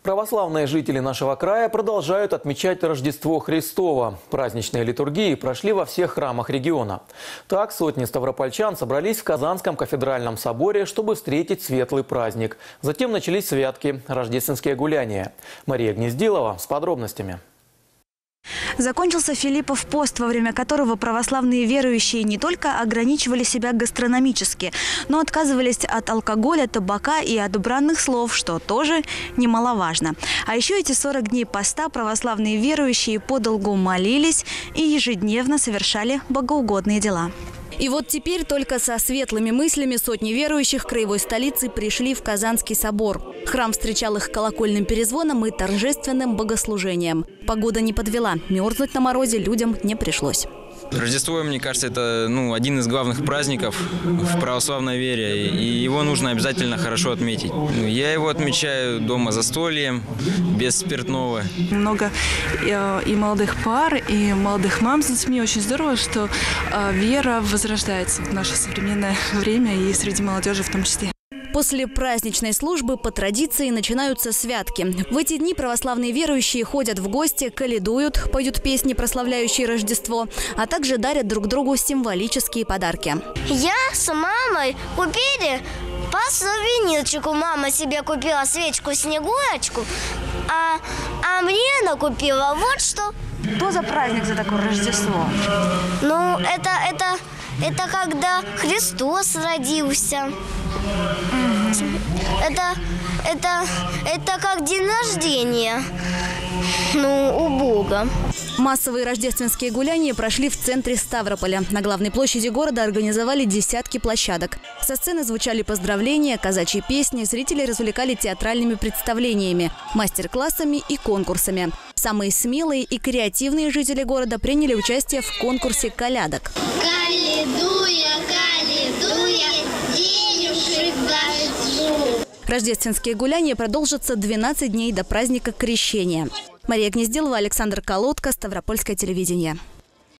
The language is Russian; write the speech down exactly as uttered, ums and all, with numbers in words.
Православные жители нашего края продолжают отмечать Рождество Христово. Праздничные литургии прошли во всех храмах региона. Так, сотни ставропольчан собрались в Казанском кафедральном соборе, чтобы встретить светлый праздник. Затем начались святки, рождественские гуляния. Мария Гнездилова с подробностями. Закончился Филиппов пост, во время которого православные верующие не только ограничивали себя гастрономически, но отказывались от алкоголя, табака и от бранных слов, что тоже немаловажно. А еще эти сорок дней поста православные верующие подолгу молились и ежедневно совершали богоугодные дела. И вот теперь только со светлыми мыслями сотни верующих краевой столицы пришли в Казанский собор. Храм встречал их колокольным перезвоном и торжественным богослужением. Погода не подвела, мерзнуть на морозе людям не пришлось. Рождество, мне кажется, это ну, один из главных праздников в православной вере, и его нужно обязательно хорошо отметить. Я его отмечаю дома застольем, без спиртного. Много и молодых пар, и молодых мам с детьми. Очень здорово, что вера возрождается в наше современное время и среди молодежи в том числе. После праздничной службы по традиции начинаются святки. В эти дни православные верующие ходят в гости, каледуют, поют песни, прославляющие Рождество, а также дарят друг другу символические подарки. Я с мамой купили по сувенирчику. Мама себе купила свечку-снегурочку, а, а мне она купила вот что. Что за праздник за такое Рождество? Ну, это, это, это когда Христос родился. Это, это, это как день рождения, ну, у Бога. Массовые рождественские гуляния прошли в центре Ставрополя. На главной площади города организовали десятки площадок. Со сцены звучали поздравления, казачьи песни, зрители развлекали театральными представлениями, мастер-классами и конкурсами. Самые смелые и креативные жители города приняли участие в конкурсе колядок. Каледуя, каледуя, денежек дожду. Рождественские гуляния продолжатся двенадцать дней до праздника Крещения. Мария Гнездилова, Александр Колодко, Ставропольское телевидение.